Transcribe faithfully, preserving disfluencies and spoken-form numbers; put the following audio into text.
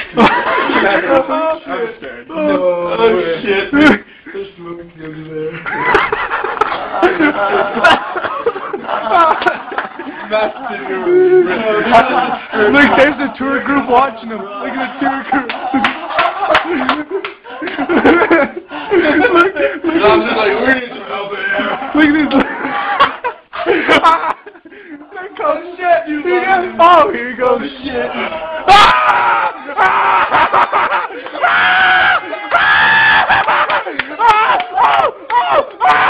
I'm scared. Oh, Oh shit. There's smoke over there. Look, there's the tour group watching him. Look at the tour group. look, look. I'm just like, we need some help in here. Look at this. There comes shit. You got, oh, here goes shit. Ah!